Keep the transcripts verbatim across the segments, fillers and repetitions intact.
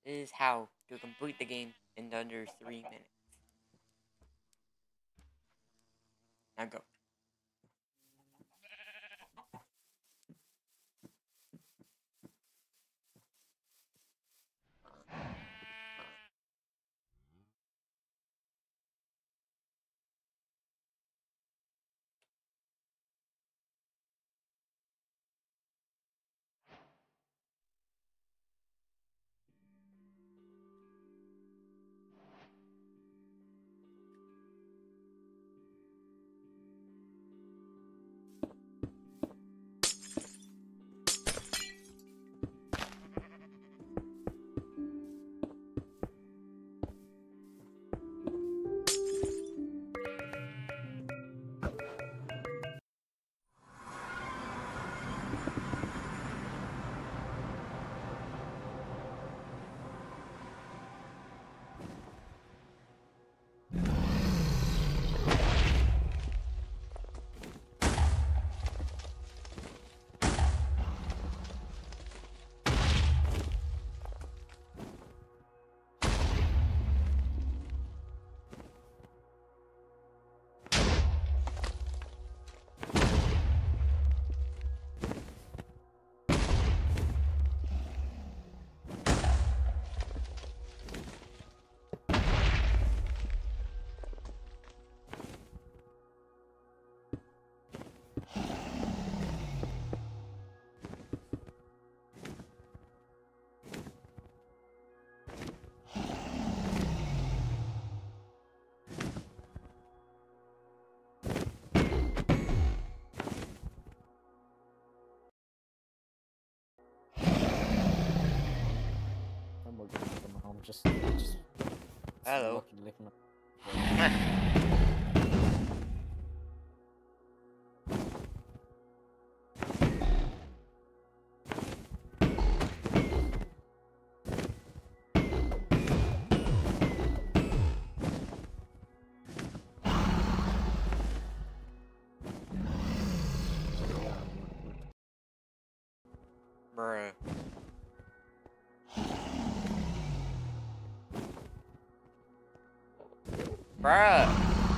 This is how to complete the game in under three minutes. Now go. I'm looking at them. I'm just, just Hello. looking, looking at Bruh. Bruh.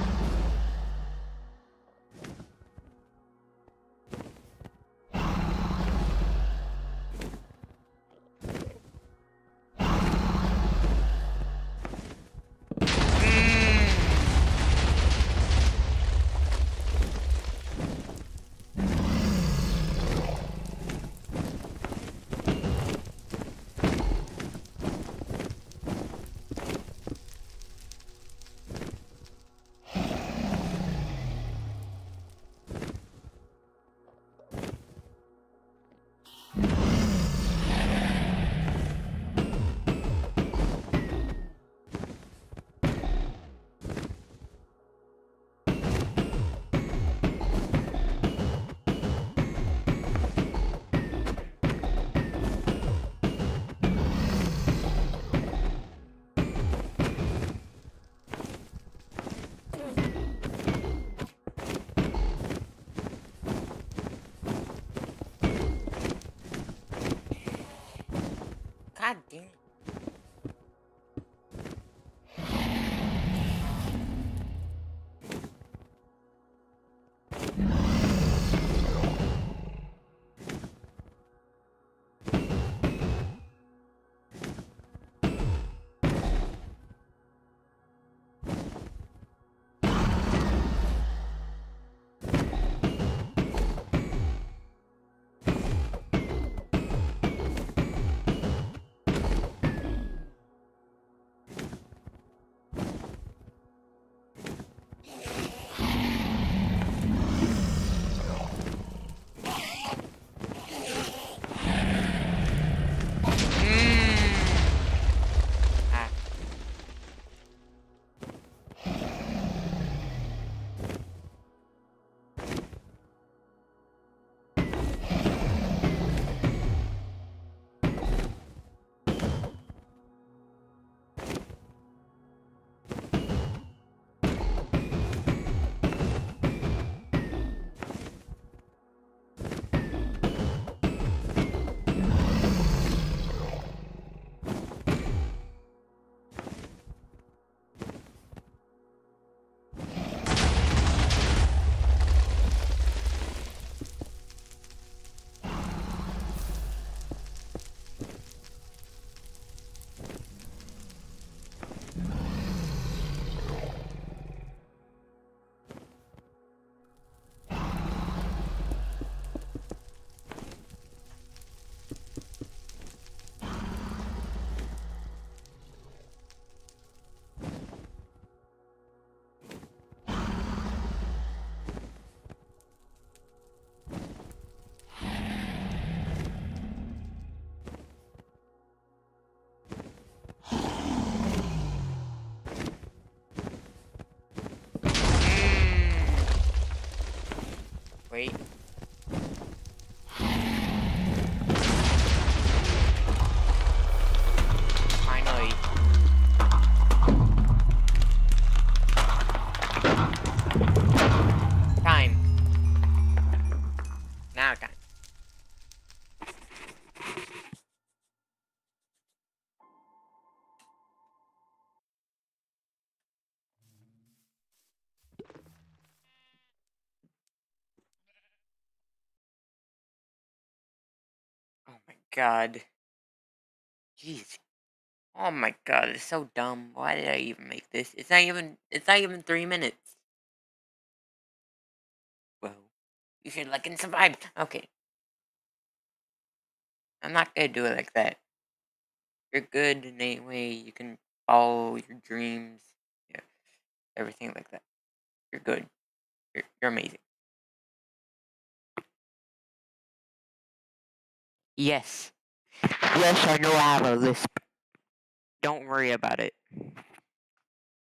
God damn. god. Jeez. Oh my god, it's so dumb. Why did I even make this? It's not even it's not even three minutes. Well, you should like and survive. Okay. I'm not gonna do it like that. You're good in any way. You can follow your dreams. Yeah. Everything like that. You're good. You're, you're amazing. Yes. Yes, I know I have a lisp. Don't worry about it.